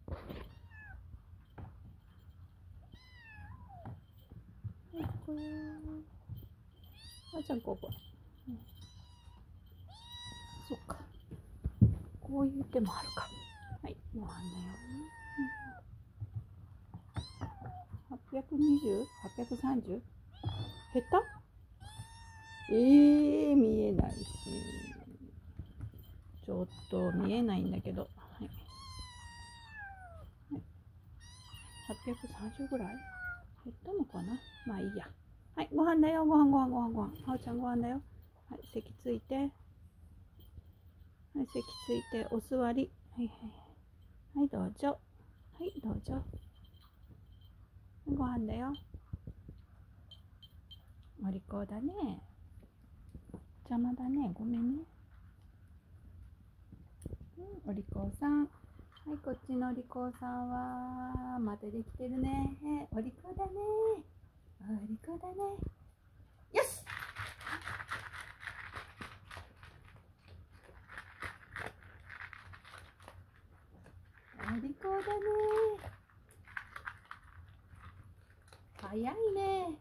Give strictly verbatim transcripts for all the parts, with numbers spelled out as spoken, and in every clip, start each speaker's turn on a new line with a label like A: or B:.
A: これあちゃんここ、うん、そっか、こういう手もあるか。はい、ご飯だよ。はっぴゃくにじゅう、はっぴゃくさんじゅう、減った？えー、見えないし、ちょっと見えないんだけど、はい、はい、はっぴゃくさんじゅうぐらい減ったのかな。まあいいや。はい、ご飯だよ、ご飯ご飯ご飯ご飯。はおちゃんご飯だよ。はい、席ついて。はい、席ついて、お座り。はいはい。はい、どうぞ。はい、どうぞ。ご飯だよ。お利口だね。邪魔だね。ごめんね。うん、お利口さん。はい、こっちのお利口さんは、またできてるね。お利口だね。お利口だね。よし！お利口だね。早いね。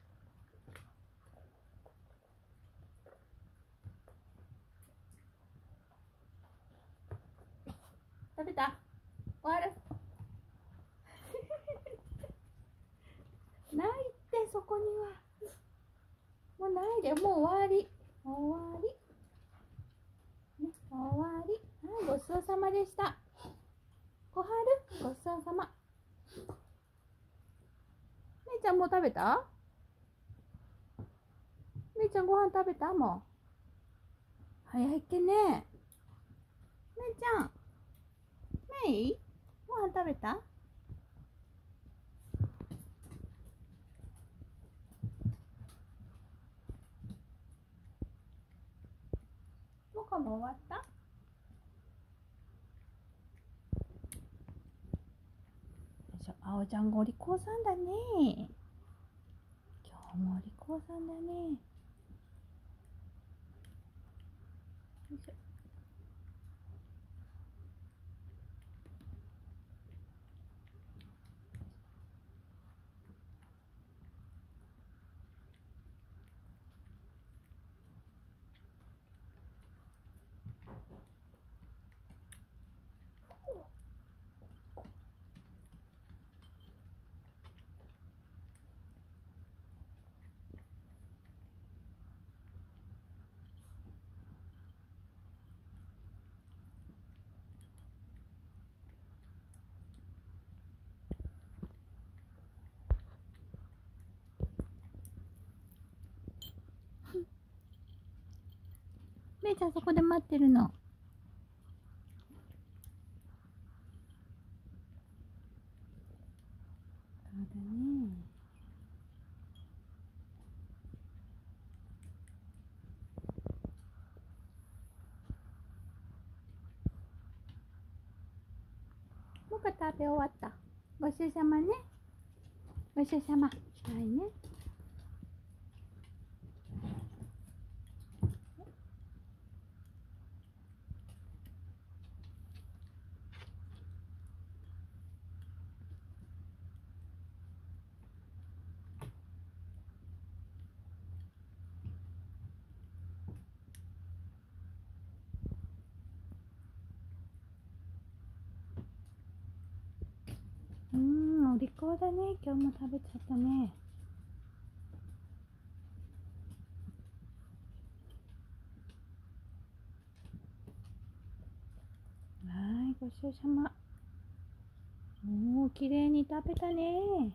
A: 食べた？終わる？ないってそこには。もうないで、もう終わり。終わり。ね、終わり。はい、ごちそうさまでした。小春、ごちそうさま。めいちゃんもう食べた？めいちゃんご飯食べた？もう。早いっけね。めいちゃん。めい？ご飯食べた？もかも終わった？あおちゃんがお利口さんだね。今日もお利口さんだね。よいしょ。めいちゃんそこで待ってるの。そうだね。もか食べ終わった。ごちそうさまね。ごちそうさま。はいね。うーん、お利口だね。今日も食べちゃったね。はい、ごちそうさま。おー、きれいに食べたね。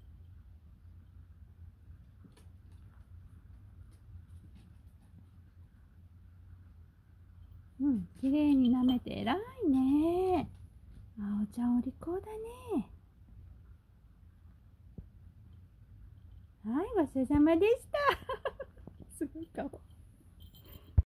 A: うん、きれいに舐めて偉いね。あおちゃんお利口だね。はい、ごちそうさまでした。すごい顔。